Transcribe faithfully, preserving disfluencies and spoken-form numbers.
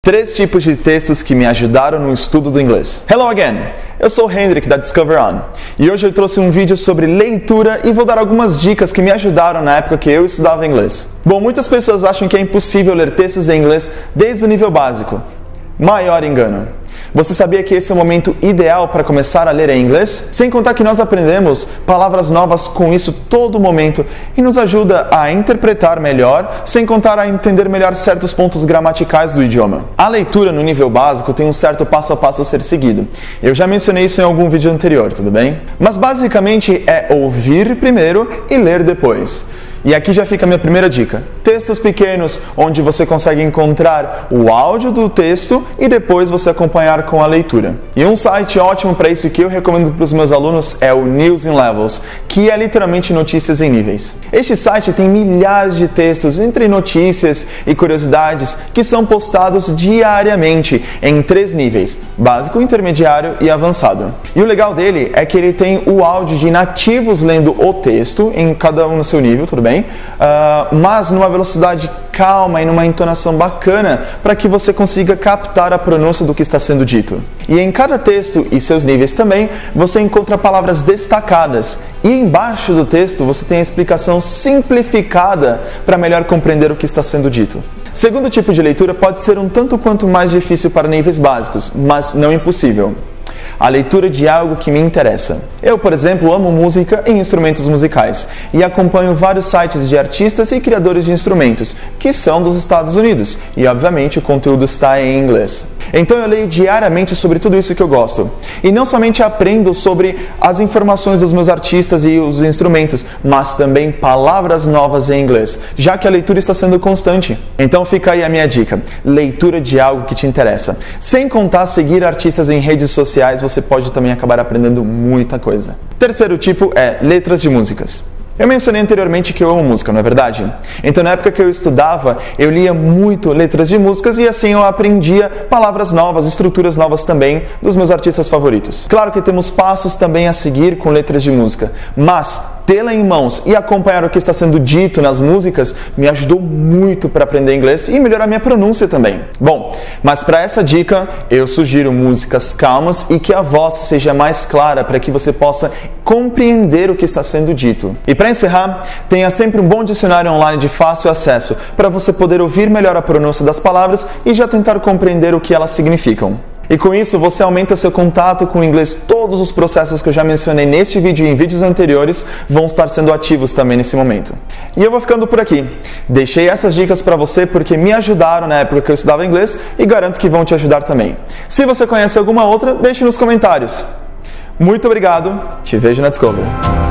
Três tipos de textos que me ajudaram no estudo do inglês. Hello again! Eu sou o Hendrik da Discover On e hoje eu trouxe um vídeo sobre leitura e vou dar algumas dicas que me ajudaram na época que eu estudava inglês. Bom, muitas pessoas acham que é impossível ler textos em inglês desde o nível básico. Maior engano. Você sabia que esse é o momento ideal para começar a ler em inglês? Sem contar que nós aprendemos palavras novas com isso todo momento e nos ajuda a interpretar melhor, sem contar a entender melhor certos pontos gramaticais do idioma. A leitura no nível básico tem um certo passo a passo a ser seguido. Eu já mencionei isso em algum vídeo anterior, tudo bem? Mas basicamente é ouvir primeiro e ler depois. E aqui já fica a minha primeira dica. Textos pequenos, onde você consegue encontrar o áudio do texto e depois você acompanhar com a leitura. E um site ótimo para isso que eu recomendo para os meus alunos é o News in Levels, que é literalmente notícias em níveis. Este site tem milhares de textos entre notícias e curiosidades que são postados diariamente em três níveis: básico, intermediário e avançado. E o legal dele é que ele tem o áudio de nativos lendo o texto, em cada um no seu nível, tudo bem? Uh, mas numa velocidade calma e numa entonação bacana para que você consiga captar a pronúncia do que está sendo dito. E em cada texto e seus níveis também, você encontra palavras destacadas e embaixo do texto você tem a explicação simplificada para melhor compreender o que está sendo dito. Segundo tipo de leitura pode ser um tanto quanto mais difícil para níveis básicos, mas não impossível. A leitura de algo que me interessa. Eu, por exemplo, amo música e instrumentos musicais e acompanho vários sites de artistas e criadores de instrumentos que são dos Estados Unidos e, obviamente, o conteúdo está em inglês. Então eu leio diariamente sobre tudo isso que eu gosto. E não somente aprendo sobre as informações dos meus artistas e os instrumentos, mas também palavras novas em inglês, já que a leitura está sendo constante. Então fica aí a minha dica: leitura de algo que te interessa. Sem contar seguir artistas em redes sociais, você pode também acabar aprendendo muita coisa. Terceiro tipo é letras de músicas. Eu mencionei anteriormente que eu amo música, não é verdade? Então, na época que eu estudava, eu lia muito letras de músicas e assim eu aprendia palavras novas, estruturas novas também dos meus artistas favoritos. Claro que temos passos também a seguir com letras de música, mas tê-la em mãos e acompanhar o que está sendo dito nas músicas me ajudou muito para aprender inglês e melhorar minha pronúncia também. Bom, mas para essa dica, eu sugiro músicas calmas e que a voz seja mais clara para que você possa compreender o que está sendo dito. E para encerrar, tenha sempre um bom dicionário online de fácil acesso para você poder ouvir melhor a pronúncia das palavras e já tentar compreender o que elas significam. E com isso, você aumenta seu contato com o inglês. Todos os processos que eu já mencionei neste vídeo e em vídeos anteriores vão estar sendo ativos também nesse momento. E eu vou ficando por aqui. Deixei essas dicas para você porque me ajudaram na época que eu estudava inglês e garanto que vão te ajudar também. Se você conhece alguma outra, deixe nos comentários. Muito obrigado, te vejo na Discover.